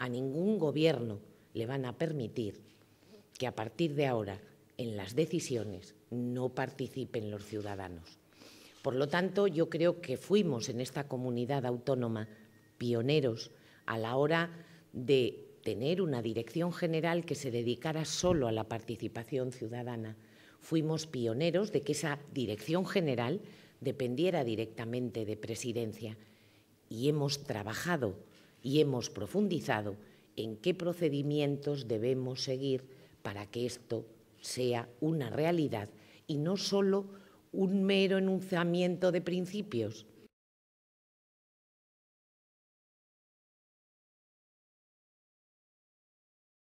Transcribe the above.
a ningún gobierno le van a permitir que a partir de ahora en las decisiones no participen los ciudadanos. Por lo tanto, yo creo que fuimos en esta comunidad autónoma pioneros a la hora de tener una dirección general que se dedicara solo a la participación ciudadana. Fuimos pioneros de que esa dirección general dependiera directamente de Presidencia y hemos trabajado y hemos profundizado en qué procedimientos debemos seguir para que esto sea una realidad y no solo un mero enunciamiento de principios,